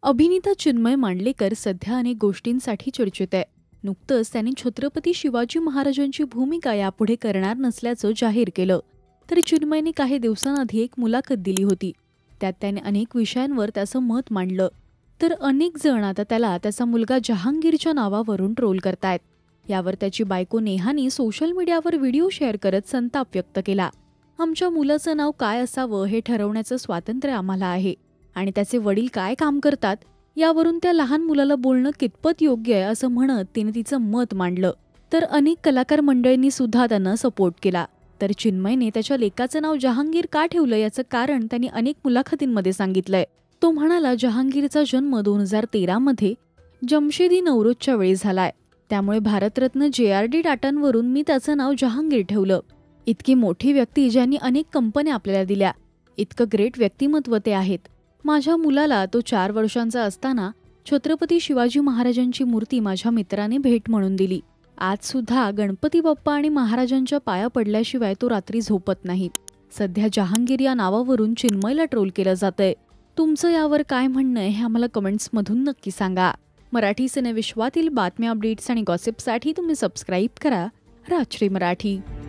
अभिनेता चिन्मय मांडलेकर सध्या अनेक गोष्टींसाठी चर्चेत आहे. नुकतंच त्यांनी छत्रपती शिवाजी महाराजांची भूमिका यापुढे करणार नसल्याचं जाहीर केलं. तर चिन्मयने काही दिवसांआधी एक मुलाखत दिली होती. त्यात त्याने अनेक विषयांवर त्याचं मत मांडलं. तर अनेक जण आता त्याला त्याचा मुलगा जहांगीरच्या नावावरून ट्रोल करतायत. यावर त्याची बायको नेहानी सोशल मीडियावर व्हिडिओ शेअर करत संताप व्यक्त केला. आमच्या मुलाचं नाव काय असावं हे ठरवण्याचं स्वातंत्र्य आम्हाला आहे आणि त्याचे वडील काय काम करतात यावरून त्या लहान मुलाला बोलणं कितपत योग्य आहे असं म्हणत तिने तिचं मत मांडलं. तर अनेक कलाकार मंडळींनी सुद्धा त्यांना सपोर्ट केला. तर चिन्मयने त्याच्या लेकाचं नाव जहांगीर का ठेवलं याचं कारण त्यांनी अनेक मुलाखतींमध्ये सांगितलंय. तो म्हणाला, जहांगीरचा जन्म 2013 मध्ये जमशेदी नौरोजच्या वेळी झालाय. त्यामुळे भारतरत्न JRD टाटांवरून मी त्याचं नाव जहांगीर ठेवलं. इतकी मोठी व्यक्ती ज्यांनी अनेक कंपन्या आपल्याला दिल्या, इतकं ग्रेट व्यक्तिमत्व ते आहेत. माझ्या मुलाला तो 4 वर्षांचा असताना छत्रपती शिवाजी महाराजांची मूर्ती माझ्या मित्राने भेट म्हणून दिली. आज सुद्धा गणपती बाप्पा आणि महाराजांच्या पाया पडल्याशिवाय तो रात्री झोपत नाही. सध्या जहांगीर या नावावरून चिन्मयला ट्रोल केलं जातंय. तुमचं यावर काय म्हणणं आहे हे आम्हाला कमेंट्समधून नक्की सांगा. मराठी सिनेविश्वातील बातम्या, अपडेट्स आणि गॉसिपसाठी तुम्ही सबस्क्राईब करा राजश्री मराठी.